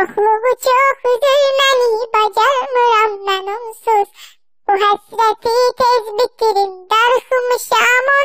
Yokluğu çok üzülmeli, bacarmıram ben onsuz. Bu hasreti tez bitirim, darılmışam